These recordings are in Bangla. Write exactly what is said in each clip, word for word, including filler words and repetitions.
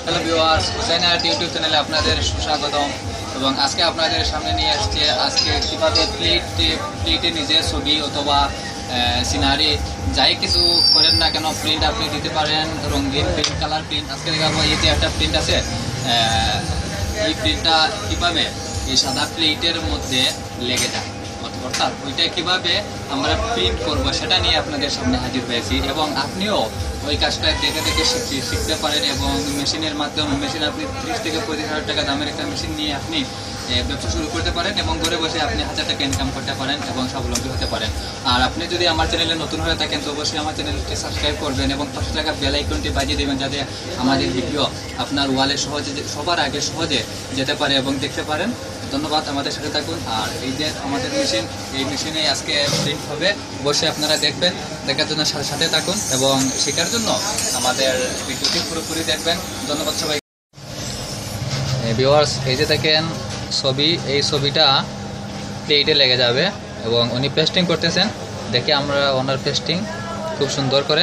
Hello viewers, Hussain art YouTube চ্যানেলে আপনাদের সুস্বাগতম। এবং আজকে আপনাদের সামনে নিয়ে আসছে আজকে কীভাবে প্লেট প্লেটে নিজের ছবি অথবা সিনারি যাই কিছু করেন না কেন প্রিন্ট আপনি দিতে পারেন, রঙিন প্রিন্ট, কালার প্রিন্ট। আজকে দেখাবো এই যে একটা প্রিন্ট আছে, এই প্রিন্টটা কীভাবে এই সাদা প্লেটের মধ্যে লেগে যায়, অর্থাৎ ওইটা কীভাবে আমরা প্রিন্ট করবো সেটা নিয়ে আপনাদের সামনে হাজির হয়েছি। এবং আপনিও ওই কাজটা দেখে দেখে শিখতে পারেন এবং মেশিনের মাধ্যমে মেশিন আপনি ত্রিশ থেকে পঁয়ত্রিশ হাজার টাকা দামের একটা মেশিন নিয়ে আপনি ব্যবসা শুরু করতে পারেন এবং ঘরে বসে আপনি হাজার টাকা ইনকাম করতে পারেন এবং স্বাবলম্বী হতে পারেন। আর আপনি যদি আমার চ্যানেলে নতুন হয়ে থাকেন তো অবশ্যই আমার চ্যানেলটি সাবস্ক্রাইব করবেন এবং পাঁচশো টাকা বেল আইকনটি বাজিয়ে দেবেন, যাতে আমাদের ভিডিও আপনার ওয়ালে সহজে সবার আগে সহজে যেতে পারে এবং দেখতে পারেন। ধন্যবাদ, আমাদের সাথে থাকুন। আর এই যে আমাদের মেশিন, এই মেশিনে আজকে প্রিন্ট হবে, অবশ্যই আপনারা দেখবেন, দেখার জন্য সাথে থাকুন এবং শেখার জন্য আমাদের ভিডিওটি পুরোপুরি দেখবেন। ধন্যবাদ সবাই। ভিউয়ার্স, এই যে দেখেন ছবি, এই ছবিটা প্লেটে লেগে যাবে এবং উনি পেস্টিং করতেছেন। দেখে আমরা ওনার পেস্টিং খুব সুন্দর করে,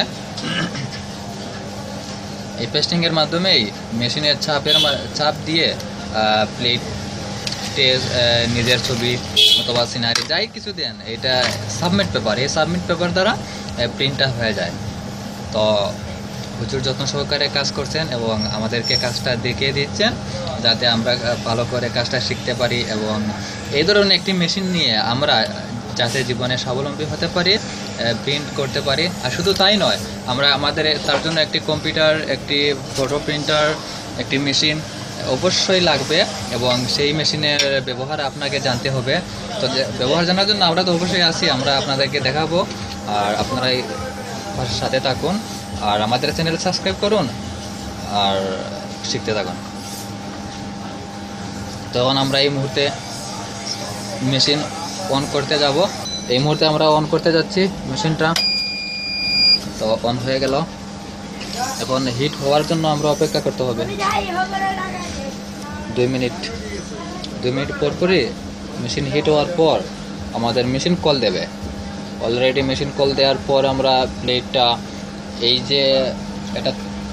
এই পেস্টিংয়ের মাধ্যমেই মেশিনের চাপের চাপ দিয়ে প্লেট নিজের ছবি অথবা সিনারি যাই কিছু দেন, এটা সাবমিট পেপার, এই সাবমিট পেপার দ্বারা প্রিন্টটা হয়ে যায়। তো প্রচুর যত্ন সহকারে কাজ করছেন এবং আমাদেরকে কাজটা দেখিয়ে দিচ্ছেন যাতে আমরা ভালো করে কাজটা শিখতে পারি এবং এই ধরনের একটি মেশিন নিয়ে আমরা যাতে জীবনে স্বাবলম্বী হতে পারি, প্রিন্ট করতে পারি। আর শুধু তাই নয়, আমরা আমাদের তার জন্য একটি কম্পিউটার, একটি ফটো প্রিন্টার, একটি মেশিন অবশ্যই লাগবে এবং সেই মেশিনের ব্যবহার আপনাকে জানতে হবে। তো ব্যবহার জানার জন্য আমরা তো অবশ্যই আসি, আমরা আপনাদেরকে দেখাবো। আর আপনারা এই সাথে থাকুন আর আমাদের চ্যানেল সাবস্ক্রাইব করুন আর শিখতে থাকুন। তখন আমরা এই মুহূর্তে মেশিন অন করতে যাব। এই মুহূর্তে আমরা অন করতে যাচ্ছি মেশিনটা। তো অন হয়ে গেল, এখন হিট হওয়ার জন্য আমরা অপেক্ষা করতে হবে দুই মিনিট। দুই মিনিট পর পরই মেশিন হিট হওয়ার পর আমাদের মেশিন কল দেবে। অলরেডি মেশিন কল দেওয়ার পর আমরা প্লেটটা, এই যে এটা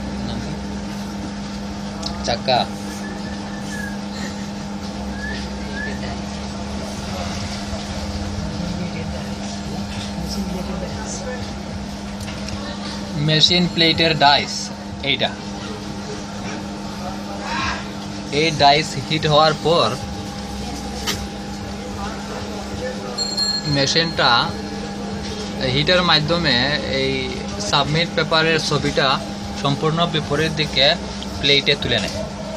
চাকা, মেশিন প্লেটের ডাইস, এইটা এই ডাইস হিট হওয়ার পর মেশিনটা হিটের মাধ্যমে এই সাবমিট পেপারের ছবিটা সম্পূর্ণ বিপরীত দিকে প্লেটে তুলে নেয়।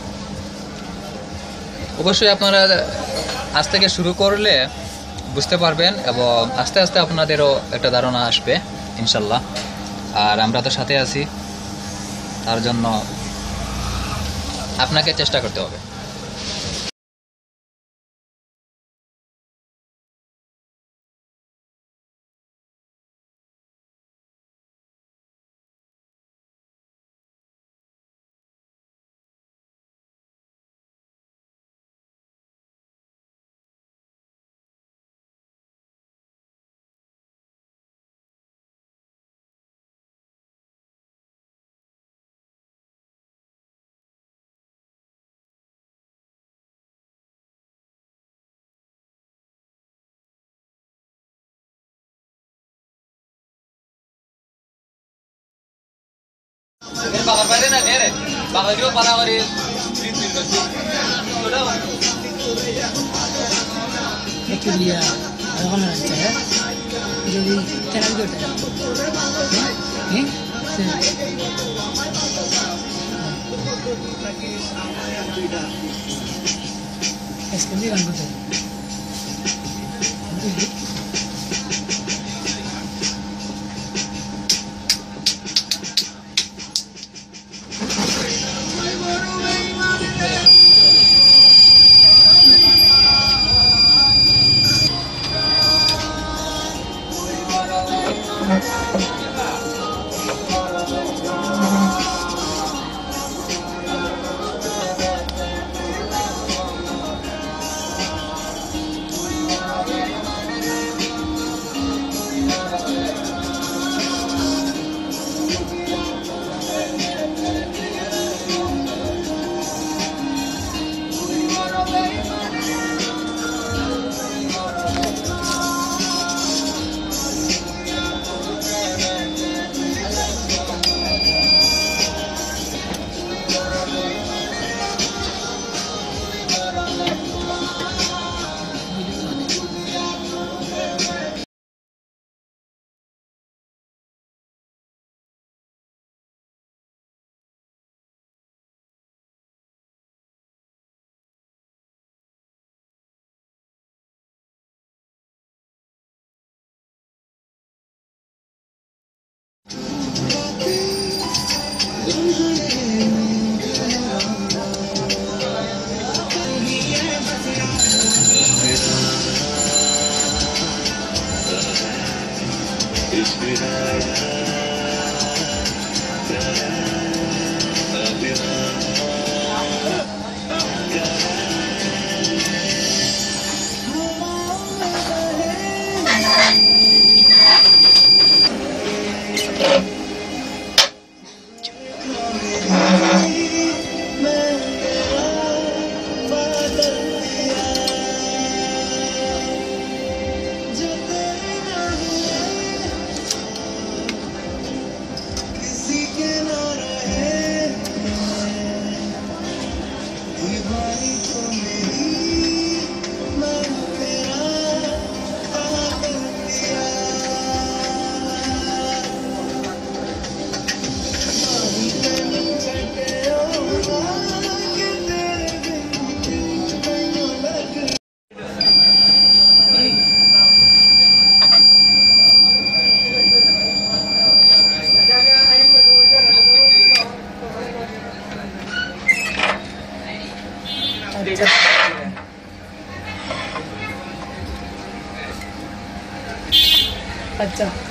অবশ্যই আপনারা আজ থেকে শুরু করলে বুঝতে পারবেন এবং আস্তে আস্তে আপনাদেরও একটা ধারণা আসবে ইনশাল্লাহ। আর আমরা তো সাথে আছি, তার জন্য আপনাকে চেষ্টা করতে হবে। বাগার বাইরে না নেরে বাগারিও পালাবারে একটু লিয়া এখন আছে যদি চ্যানেল করতে হ্যাঁ এসকে গান করতে আচ্ছা